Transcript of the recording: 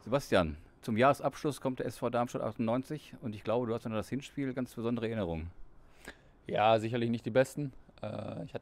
Sebastian, zum Jahresabschluss kommt der SV Darmstadt 98 und ich glaube, du hast an das Hinspiel ganz besondere Erinnerungen. Ja, sicherlich nicht die besten. Ich hatte